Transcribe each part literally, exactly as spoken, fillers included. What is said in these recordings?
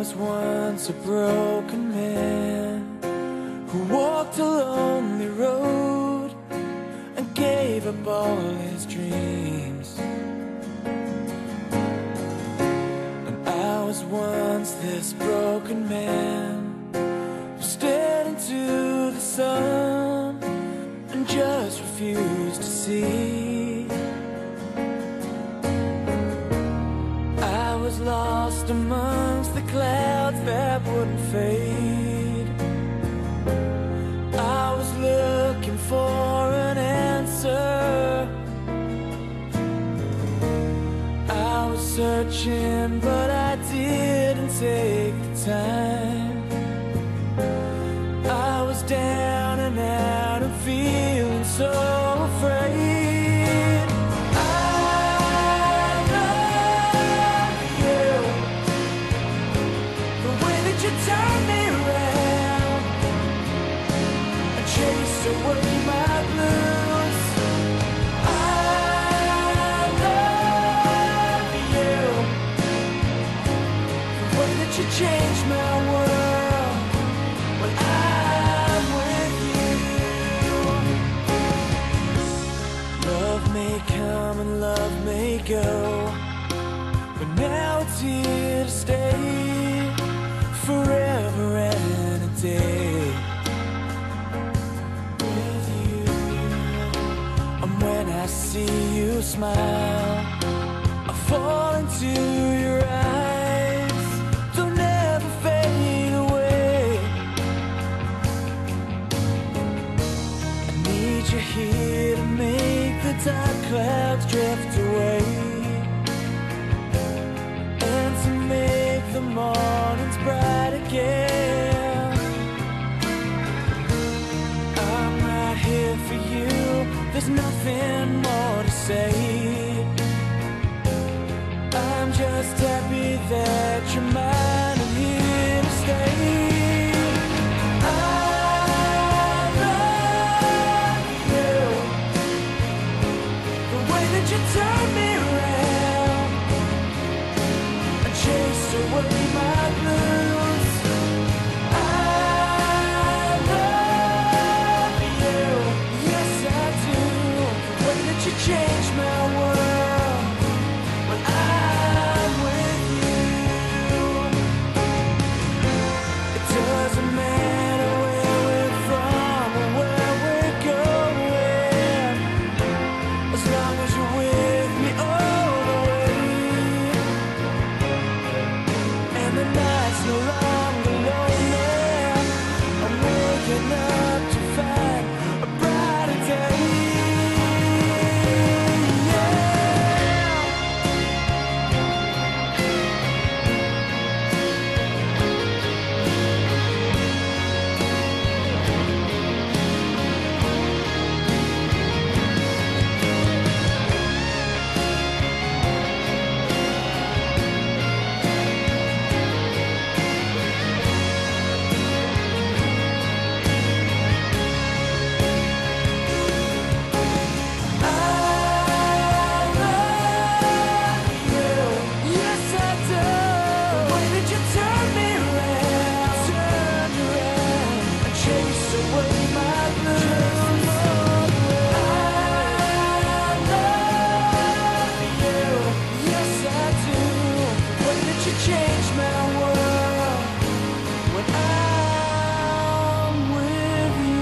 was once a broken man who walked a lonely road and gave up all his dreams. And I was once this broken man who stared into the sun and just refused to see. I was lost amongst the clouds that wouldn't fade. I was looking for an answer. I was searching, but I didn't take the time. I was down and out and feeling so afraid. Turn me around and chase away my blues. I love you, the way that you changed my world when I'm with you. Love may come and love may go, but now it's here to stay forever and a day with you. And when I see you smile, I fall into your eyes. They'll never fade away. I need you here to make the dark clouds drift away, and to make the mornings bright again. I'm right here for you, there's nothing more to say. I'm just happy that you're mine and here to stay. I love you, the way that you turn me around and chase away my blues. I love you, yes I do, the way that you change my world when I'm with you. It doesn't matter where we're from or where we're going, as long as you're with me all the way. And the night's no longer lonely, I'm waking up to find a brighter day. Change my world when I'm with you.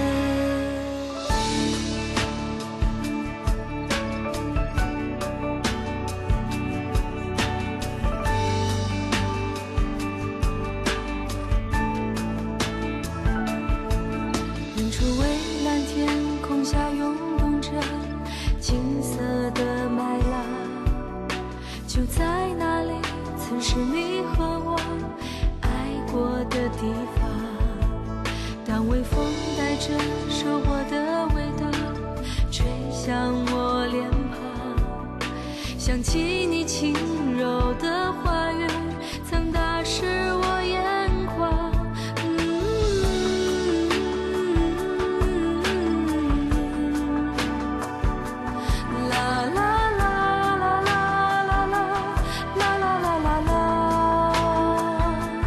远处蔚蓝天空下涌动着金色的麦浪，就在那里曾是你和我爱过的地方。当微风带着收获的味道吹向我脸庞，想起你轻柔的话语曾打湿我眼眶。啦啦啦啦啦啦啦啦啦啦啦。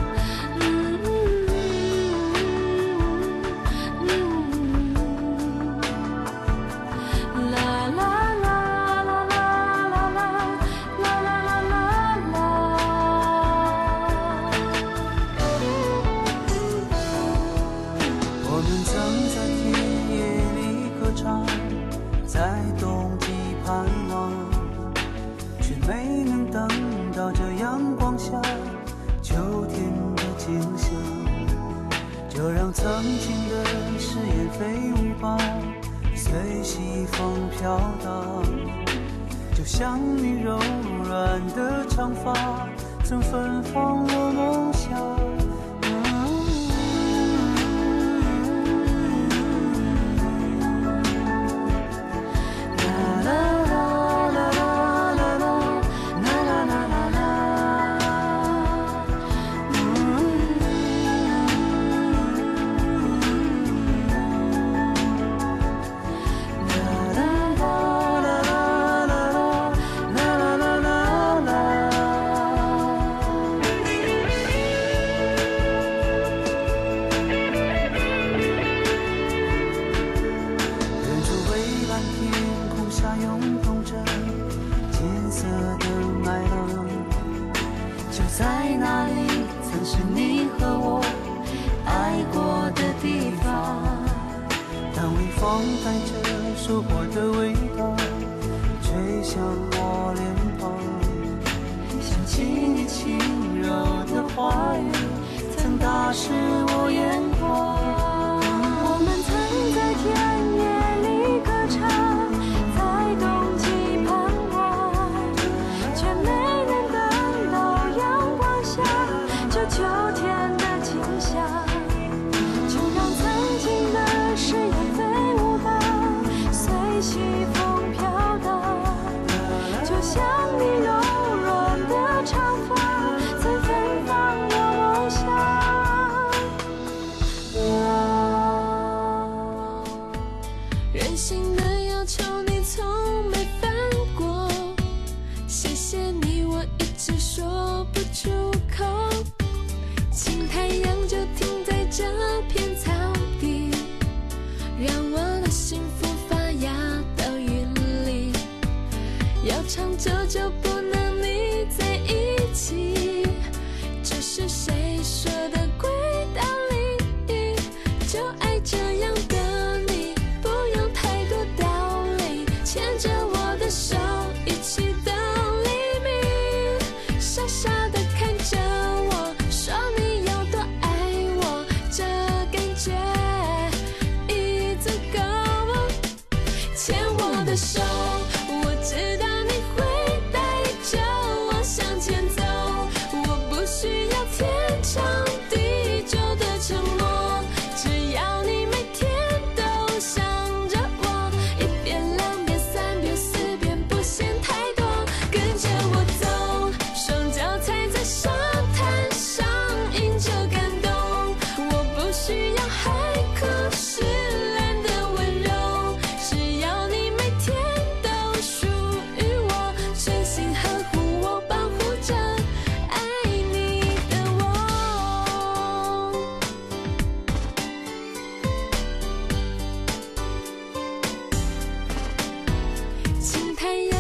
曾经的誓言飞舞吧，随西风飘荡，就像你柔软的长发曾芬芳我梦想。风带着收获的味道，吹向我脸庞，想起你轻柔的话语，曾打湿我眼眶。 我们曾在田野里歌唱，在冬季盼望，却没能等到阳光下这秋天的景象。就让曾经的誓言飞舞吧，随西风飘荡，就像你柔软的长发曾芬芳我梦想。啊，任性的要求你从没犯过，谢谢你我一直说不出口。请太阳就停在这片草地，让我的幸福发芽到云里。要长久就不能腻在一起，这是谁说的鬼道理？就爱这样的你，不用太多道理，牵着我的手一起到黎明，傻傻的看着我，说你有多爱我，这感觉已足够。牵我的手，我知道你会带着我向前走，我不需要天长地久的承诺，只要你每天都想着我，一遍两遍三遍四遍不嫌太多，跟着我走，双脚踩在沙滩上迎着感动，我不需要海枯石烂的温柔，只要你每天都属于我，真心呵护我，保护着爱你的我。请太阳